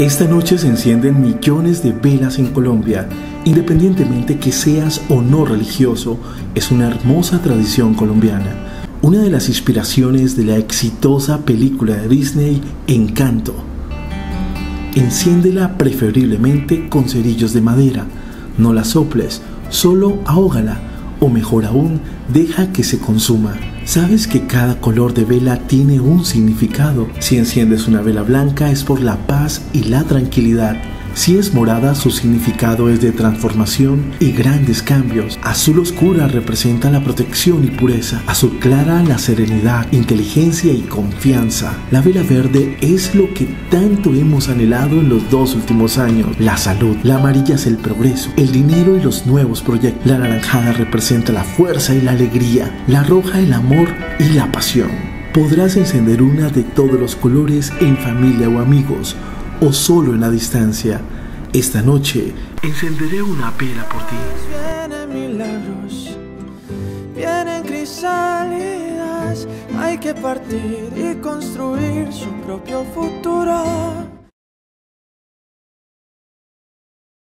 Esta noche se encienden millones de velas en Colombia. Independientemente que seas o no religioso, es una hermosa tradición colombiana. Una de las inspiraciones de la exitosa película de Disney, Encanto. Enciéndela preferiblemente con cerillos de madera. No la soples, solo ahógala, o mejor aún, deja que se consuma. ¿Sabes que cada color de vela tiene un significado? Si enciendes una vela blanca es por la paz y la tranquilidad. Si es morada, su significado es de transformación y grandes cambios. Azul oscura representa la protección y pureza. Azul clara, la serenidad, inteligencia y confianza. La vela verde es lo que tanto hemos anhelado en los 2 últimos años: la salud. La amarilla es el progreso, el dinero y los nuevos proyectos. La anaranjada representa la fuerza y la alegría. La roja, el amor y la pasión. Podrás encender una de todos los colores en familia o amigos, o solo en la distancia. Esta noche encenderé una vela por ti. Vienen milagros, vienen crisálidas. Hay que partir y construir su propio futuro.